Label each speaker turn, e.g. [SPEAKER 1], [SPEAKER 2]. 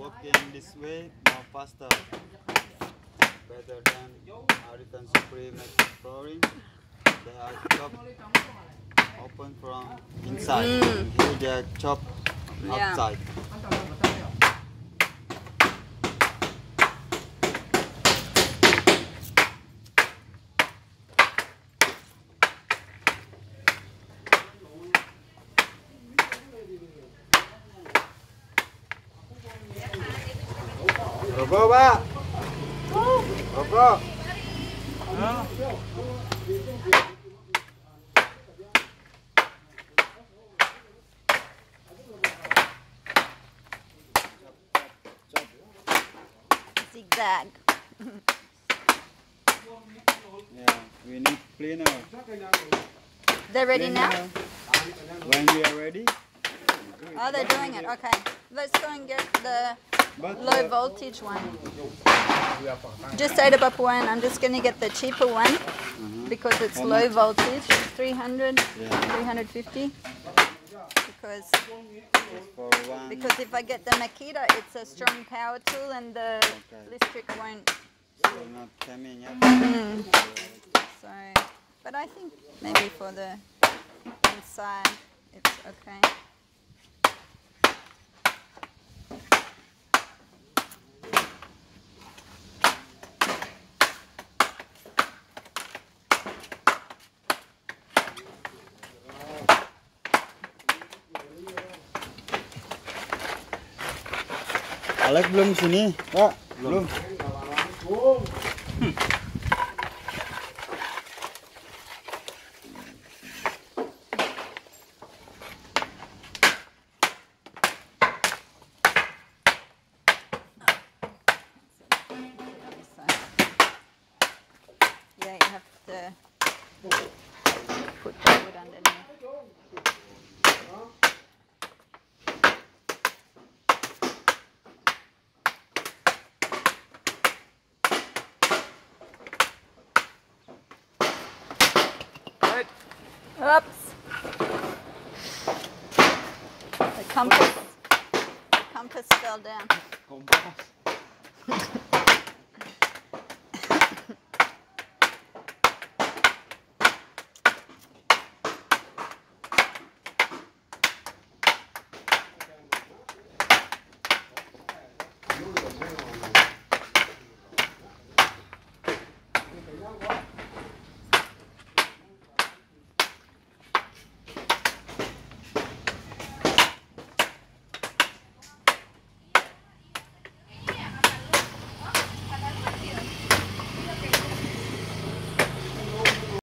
[SPEAKER 1] cooking this way more faster, better than American Supreme flooring. They are chopped open from inside. And here they are chopped outside. Go ba? Go.
[SPEAKER 2] Zigzag.
[SPEAKER 1] Yeah, we need cleaner.
[SPEAKER 2] They're ready now?
[SPEAKER 1] When we are ready.
[SPEAKER 2] Oh, they're doing it. Okay. Let's go and get the low voltage one. Just say to Papuan, I'm just going to get the cheaper one because it's low voltage, 300, 350. Because if I get the Makita, it's a strong power tool and the electric won't.
[SPEAKER 1] Not coming up.
[SPEAKER 2] So, but I think maybe for the inside, it's okay.
[SPEAKER 1] Alex belum sini, Pak? Belum.
[SPEAKER 2] Yeah, you have to put the wood underneath. Oops. The compass fell down.